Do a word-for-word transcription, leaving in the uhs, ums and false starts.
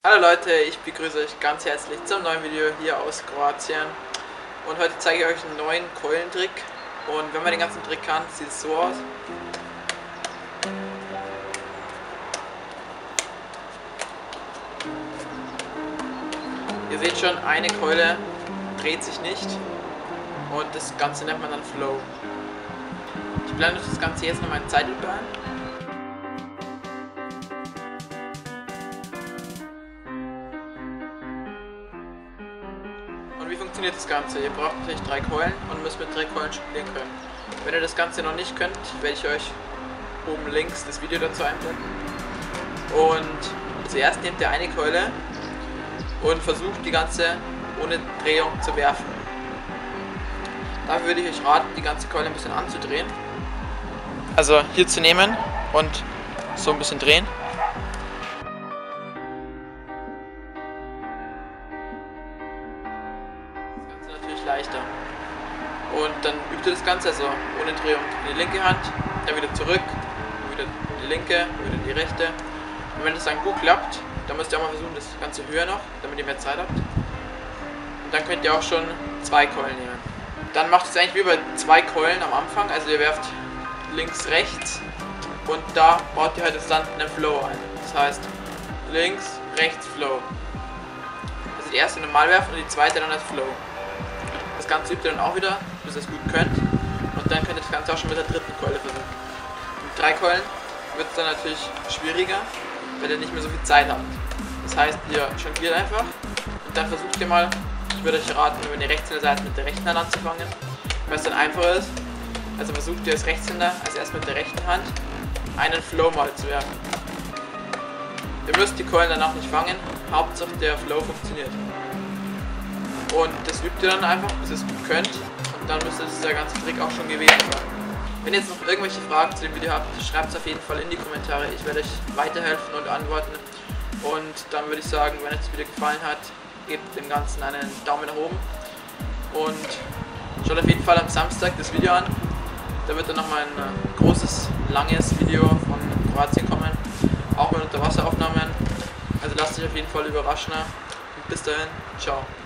Hallo Leute, ich begrüße euch ganz herzlich zum neuen Video hier aus Kroatien. Und heute zeige ich euch einen neuen Keulentrick. Und wenn man den ganzen Trick kann, sieht es so aus. Ihr seht schon, eine Keule dreht sich nicht. Und das Ganze nennt man dann Flow. Ich blende das Ganze jetzt nochmal in Zeitlupe ein. Und wie funktioniert das Ganze? Ihr braucht natürlich drei Keulen und müsst mit drei Keulen spielen können. Wenn ihr das Ganze noch nicht könnt, werde ich euch oben links das Video dazu einblenden. Und zuerst nehmt ihr eine Keule und versucht die ganze ohne Drehung zu werfen. Dafür würde ich euch raten, die ganze Keule ein bisschen anzudrehen. Also hier zu nehmen und so ein bisschen drehen. Leichter. Und dann übt ihr das Ganze, also ohne Drehung in die linke Hand, dann wieder zurück, wieder die linke, wieder die rechte. Und wenn das dann gut klappt, dann müsst ihr auch mal versuchen, das Ganze höher noch, damit ihr mehr Zeit habt. Und dann könnt ihr auch schon zwei Keulen nehmen. Dann macht es eigentlich wie bei zwei Keulen am Anfang, also ihr werft links, rechts und da baut ihr halt jetzt dann einen Flow ein. Das heißt links, rechts, Flow. Also die erste normal werfen und die zweite dann als Flow. Das Ganze übt ihr dann auch wieder, bis ihr es gut könnt. Und dann könnt ihr das Ganze auch schon mit der dritten Keule versuchen. Mit drei Keulen wird es dann natürlich schwieriger, weil ihr nicht mehr so viel Zeit habt. Das heißt, ihr jongliert einfach und dann versucht ihr mal, ich würde euch raten, wenn ihr Rechtshänder seid, mit der rechten Hand anzufangen, weil es dann einfacher ist. Also versucht ihr als Rechtshänder, also erst mit der rechten Hand, einen Flow mal zu werfen. Ihr müsst die Keulen danach nicht fangen, Hauptsache der Flow funktioniert. Und das übt ihr dann einfach, bis ihr es gut könnt. Und dann müsste dieser ganze Trick auch schon gewesen sein. Wenn ihr jetzt noch irgendwelche Fragen zu dem Video habt, schreibt es auf jeden Fall in die Kommentare. Ich werde euch weiterhelfen und antworten. Und dann würde ich sagen, wenn euch das Video gefallen hat, gebt dem Ganzen einen Daumen nach oben. Und schaut auf jeden Fall am Samstag das Video an. Da wird dann nochmal ein großes, langes Video von Kroatien kommen. Auch mit Unterwasseraufnahmen. Also lasst euch auf jeden Fall überraschen. Und bis dahin, ciao.